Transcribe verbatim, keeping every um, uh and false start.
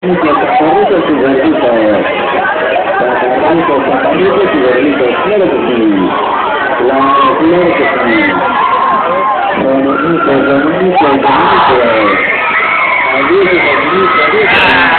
Caparritos y gorditos. Caparritos, caparritos y gorditos. Claro que sí. Claro, claro que sí. Bonitos, bonitos, bonitos. Adiós, bonitos, adiós.